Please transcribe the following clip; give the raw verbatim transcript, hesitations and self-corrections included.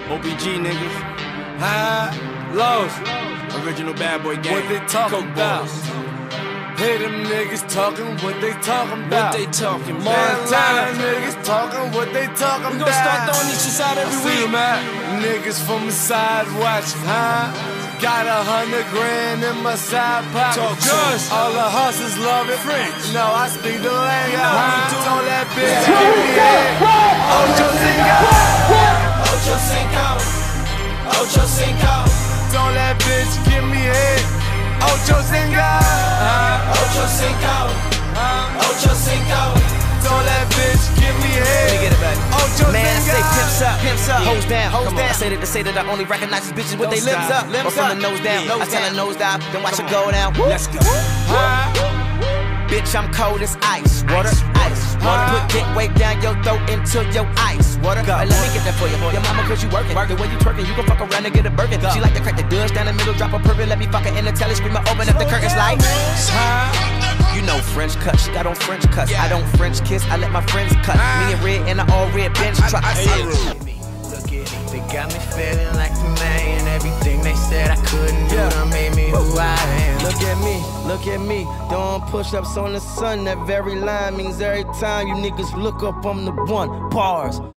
O B G niggas. High, lows. Original bad boy gang. What they talking Coke about? boys. Hey, them niggas talking what they talking about. What they talking about? Montana niggas talking what they talking We about. gon' start throwing these shits out every I see week. them out. Niggas from the side watching, huh? Got a hundred grand in my side pocket. Talk Just to all the hustlers love it. French. No, I speak the language. know we Huh? do. Told that bitch give me head. Ocho Cinco. Ocho Cinco. Ocho Cinco. Told that bitch give me head. Ocho Cinco. Huh? Ocho Cinco. Ocho Cinco. Told that bitch give me head. Let me get it back. Ocho Man, I say Cinco. pimps up, pimps up, Yeah. hoes down, hoes Come down. on. I say that to say that I only recognize these bitches with Don't they limbs stop. up, Limbs or from up. the nose down. Yeah. I tell her nose dive, then watch Come her go down. Let's go. Huh? Bitch, I'm cold as ice, water, ice, water. Huh? Put dick way down your throat into your ice, water. Hey, let me get that for you. Your mama, cause you working. The way you twerking, you can fuck around and get a Birkin. She like to crack the Dutch down the middle, drop a purple. Let me fuck her in the telly, screamer, open up the curtains like. You know French cut, she got on French cuts. I don't French kiss, I let my friends cut. Me and red in an all red bench truck. I- I- Hey, I- look at me, they got me feeling like the man. Everything they said I couldn't do done made me who I am. Look at me, look at me, doing push-ups on the sun. That very line means every time you niggas look up, I'm the one. Bars.